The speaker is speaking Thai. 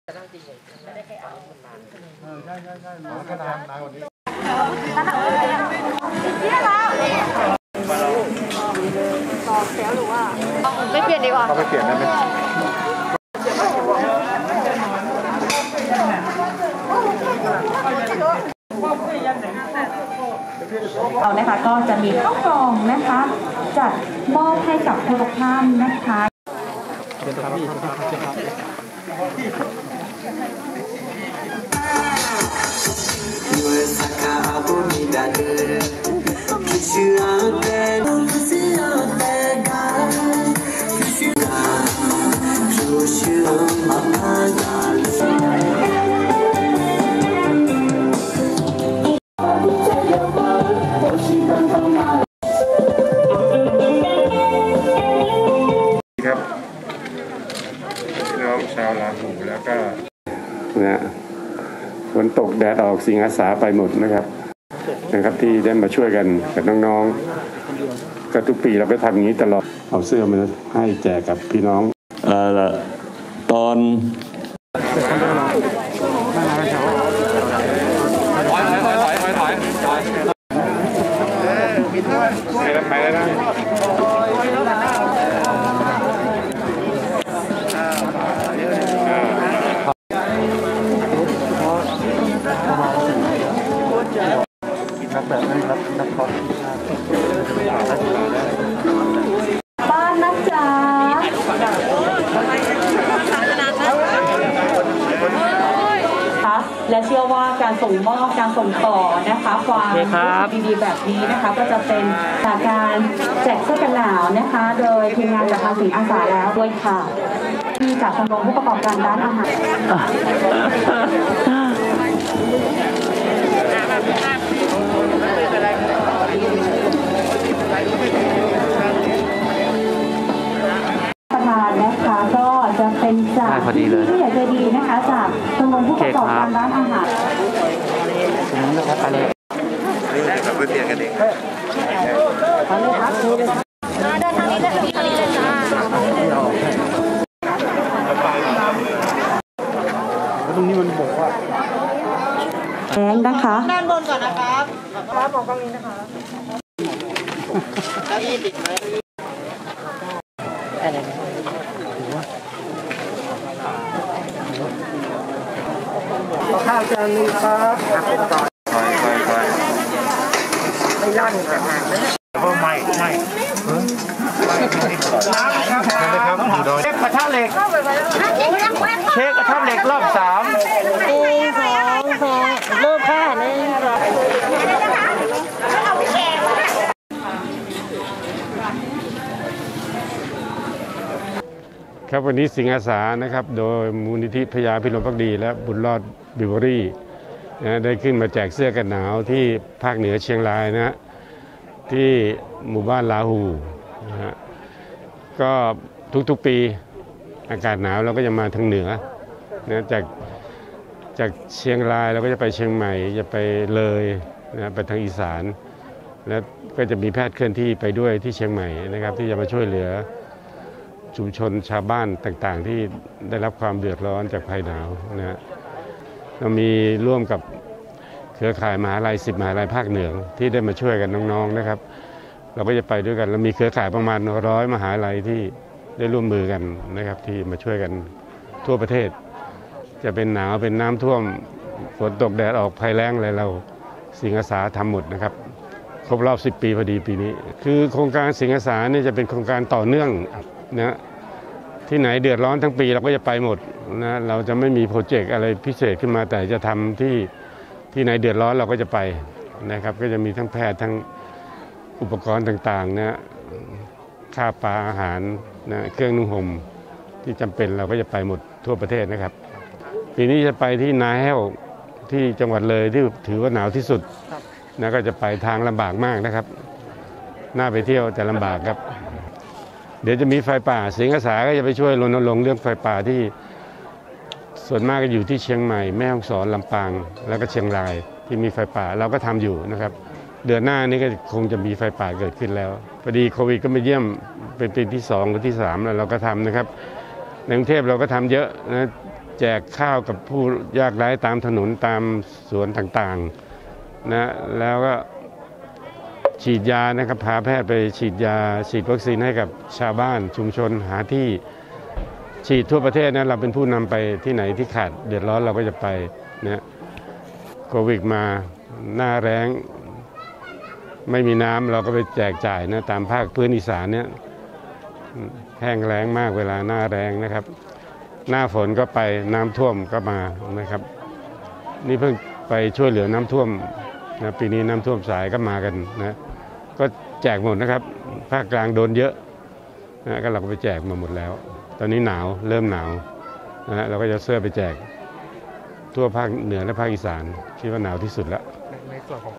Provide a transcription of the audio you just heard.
ไม่ได้แค่เอาใช่ก็นานกว่านี้ต่อแถวหรือว่าไม่เปลี่ยนดีกว่าเขาไปเปลี่ยนได้ไหมเรานะคะก็จะมีข้าวกล่องนะคะจัดมอบให้กับทุกท่านนะคะครับพี่น้องชาวลาหูแล้วก็ฝนตกแดดออกสิงอาสาไปหมดนะครับที่ได้มาช่วยกันกับน้องๆก็ทุกปีเราก็ทำอย่างนี้ตลอดเอาเสื้อมาให้แจกกับพี่น้องตอนไปแล้วนะบ้านนะจ๊ะและเชื่อว่าการส่งมอบการส่งต่อนะคะความดีๆแบบนี้นะคะก็จะเป็นจากการแจกเสื้อกันหนาวนะคะโดยทีมงานจากทางสิงอาสาแล้วด้วยค่ะที่จากชมรมผู้ประกอบการร้านอาหารประธานนะคะก็จะเป็นจากผู้ใหญ่ใจดีนะคะจากชมรมผู้ประกอบการร้านอาหารเราไปเปลี่ยนกันเองเดินทางนี้เลยทางนี้เลยจ้าตรงนี้มันบอกว่าแองนะคะด้านบนก่อนนะครับมองกล้องนี้นะคะเก้าอี้ติดไหมข้าวจานนึงครับไม่ย่างครับไม่น้ำครับเช็คกระทะเหล็กเช็คกระทะเหล็กรอบ3 เริ่มค่ะนี่ครับวันนี้สิงอาสานะครับโดยมูลนิธิพญาพิรมภักดีและบุญรอดบิวเวอรี่ได้ขึ้นมาแจกเสื้อกันหนาวที่ภาคเหนือเชียงรายนะที่หมู่บ้านลาหูนะฮะก็ทุกๆปีอากาศหนาวเราก็จะมาทางเหนือนะจากเชียงรายเราก็จะไปเชียงใหม่จะไปเลยนะไปทางอีสานแล้วก็จะมีแพทย์เคลื่อนที่ไปด้วยที่เชียงใหม่นะครับที่จะมาช่วยเหลือชุมชนชาวบ้านต่างๆที่ได้รับความเดือดร้อนจากภัยหนาวนะเรามีร่วมกับเครือข่ายมหาลัย10 มหาลัยภาคเหนือที่ได้มาช่วยกันน้องๆนะครับเราก็จะไปด้วยกันเรามีเครือข่ายประมาณ100 มหาลัยที่ได้ร่วมมือกันนะครับที่มาช่วยกันทั่วประเทศจะเป็นหนาวเป็นน้ำท่วมฝนตกแดดออกภัยแล้งอะไรเราสิงอาสาทำหมดนะครับครบรอบ10 ปีพอดีปีนี้คือโครงการสิงอาสาเนี่ยจะเป็นโครงการต่อเนื่องนะที่ไหนเดือดร้อนทั้งปีเราก็จะไปหมดนะเราจะไม่มีโปรเจกต์อะไรพิเศษขึ้นมาแต่จะทำที่ไหนเดือดร้อนเราก็จะไปนะครับก็จะมีทั้งแพทย์ทั้งอุปกรณ์ต่างๆนะข้าวปลาอาหารนะเครื่องนุ่งห่มที่จำเป็นเราก็จะไปหมดทั่วประเทศนะครับปีนี้จะไปที่นาแห้วที่จังหวัดเลยที่ถือว่าหนาวที่สุดนะก็จะไปทางลำบากมากนะครับน่าไปเที่ยวแต่ลำบากครับเดี๋ยวจะมีไฟป่าสิงอาสาก็จะไปช่วยรณรงค์เรื่องไฟป่าที่ส่วนมากก็อยู่ที่เชียงใหม่แม่ฮ่องสอนลำปางแล้วก็เชียงรายที่มีไฟป่าเราก็ทำอยู่นะครับเดือนหน้านี้ก็คงจะมีไฟป่าเกิดขึ้นแล้วพอดีโควิดก็มาเยี่ยมเป็นปีที่2หรือที่3แล้วเราก็ทำนะครับในกรุงเทพเราก็ทำเยอะนะแจกข้าวกับผู้ยากไร้ตามถนนตามสวนต่างๆนะแล้วก็ฉีดยานะครับพาแพทย์ไปฉีดยาฉีดวัคซีนให้กับชาวบ้านชุมชนหาที่ฉีดทั่วประเทศนะเราเป็นผู้นำไปที่ไหนที่ขาดเดือดร้อนเราก็จะไปนะโควิดมาหน้าแล้งไม่มีน้ำเราก็ไปแจกจ่ายนะตามภาคพื้นอีสานเนี่ยแห้งแล้งมากเวลาหน้าแล้งนะครับหน้าฝนก็ไปน้ำท่วมก็มานะครับนี่เพิ่งไปช่วยเหลือน้ำท่วมนะปีนี้น้ำท่วมสายก็มากันนะก็แจกหมดนะครับภาคกลางโดนเยอะนะก็เราก็ไปแจกมาหมดแล้วตอนนี้หนาวเริ่มหนาวนะเราก็จะเสื้อไปแจกทั่วภาคเหนือและภาคอีสานคิดว่าหนาวที่สุดแล้ว